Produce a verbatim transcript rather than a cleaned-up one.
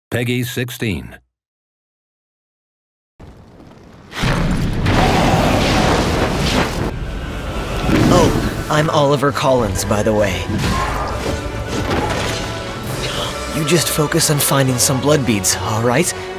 Peggy sixteen. Oh, I'm Oliver Collins, by the way. You just focus on finding some blood beads, all right?